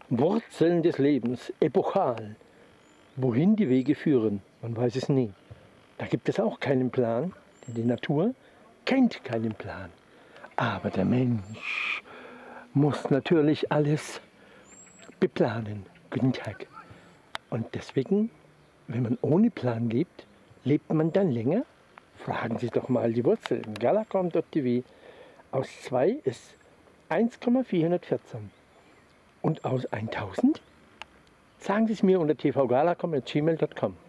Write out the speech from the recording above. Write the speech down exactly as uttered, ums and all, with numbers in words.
Wurzeln des Lebens, epochal. Wohin die Wege führen, man weiß es nie. Da gibt es auch keinen Plan, denn die Natur kennt keinen Plan. Aber der Mensch muss natürlich alles beplanen. Guten Tag. Und deswegen, wenn man ohne Plan lebt, lebt man dann länger? Fragen Sie doch mal die Wurzeln. galacom punkt t v. Aus zwei ist eins Komma vierhundertvierzehn. Und aus tausend? Sagen Sie es mir unter t v galacom at gmail punkt com.